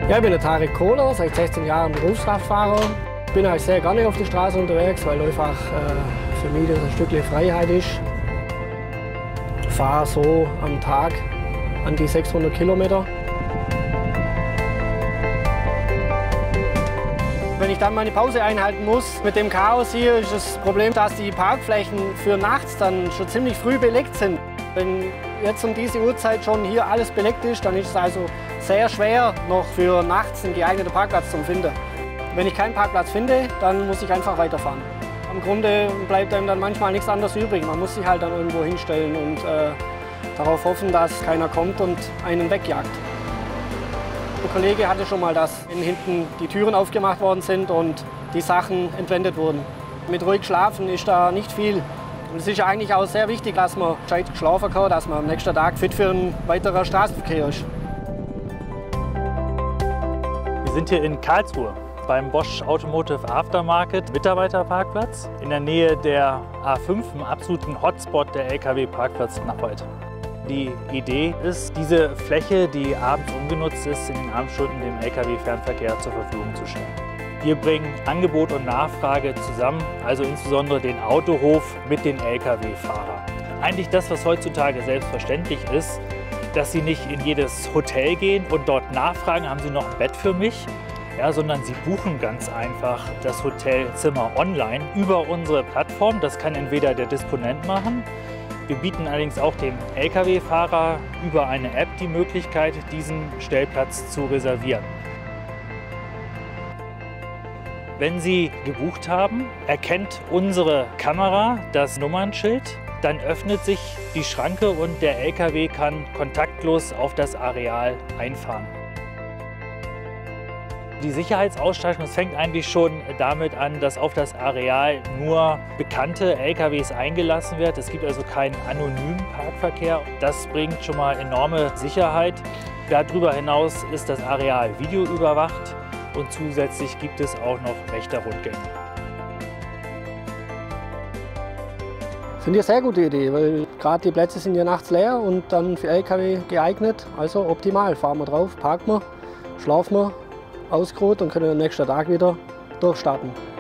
Ja, ich bin der Tarek Kohler, seit 16 Jahren Berufskraftfahrer. Ich bin eigentlich sehr gerne auf der Straße unterwegs, weil einfach für mich das ein Stückchen Freiheit ist. Ich fahre so am Tag an die 600 Kilometer. Wenn ich dann meine Pause einhalten muss, mit dem Chaos hier ist das Problem, dass die Parkflächen für nachts dann schon ziemlich früh belegt sind. Wenn jetzt um diese Uhrzeit schon hier alles belegt ist, dann ist es also sehr schwer, noch für nachts einen geeigneten Parkplatz zu finden. Wenn ich keinen Parkplatz finde, dann muss ich einfach weiterfahren. Im Grunde bleibt einem dann manchmal nichts anderes übrig. Man muss sich halt dann irgendwo hinstellen und darauf hoffen, dass keiner kommt und einen wegjagt. Der Kollege hatte schon mal, dass hinten die Türen aufgemacht worden sind und die Sachen entwendet wurden. Mit ruhig schlafen ist da nicht viel. Und es ist ja eigentlich auch sehr wichtig, dass man gescheit schlafen kann, dass man am nächsten Tag fit für einen weiteren Straßenverkehr ist. Wir sind hier in Karlsruhe beim Bosch Automotive Aftermarket Mitarbeiterparkplatz in der Nähe der A5, im absoluten Hotspot der Lkw-Parkplatz Nappold. Die Idee ist, diese Fläche, die abends ungenutzt ist, in den Abendstunden dem Lkw-Fernverkehr zur Verfügung zu stellen. Wir bringen Angebot und Nachfrage zusammen, also insbesondere den Autohof mit den Lkw-Fahrern. Eigentlich das, was heutzutage selbstverständlich ist, dass Sie nicht in jedes Hotel gehen und dort nachfragen, haben Sie noch ein Bett für mich? Ja, sondern Sie buchen ganz einfach das Hotelzimmer online über unsere Plattform. Das kann entweder der Disponent machen. Wir bieten allerdings auch dem Lkw-Fahrer über eine App die Möglichkeit, diesen Stellplatz zu reservieren. Wenn Sie gebucht haben, erkennt unsere Kamera das Nummernschild. Dann öffnet sich die Schranke und der Lkw kann kontaktlos auf das Areal einfahren. Die Sicherheitsausstattung fängt eigentlich schon damit an, dass auf das Areal nur bekannte LKWs eingelassen wird. Es gibt also keinen anonymen Parkverkehr. Das bringt schon mal enorme Sicherheit. Darüber hinaus ist das Areal videoüberwacht und zusätzlich gibt es auch noch Wächterrundgänge. Das finde ich eine sehr gute Idee, weil gerade die Plätze sind ja nachts leer und dann für LKW geeignet. Also optimal. Fahren wir drauf, parken wir, schlafen wir ausgeruht und können am nächsten Tag wieder durchstarten.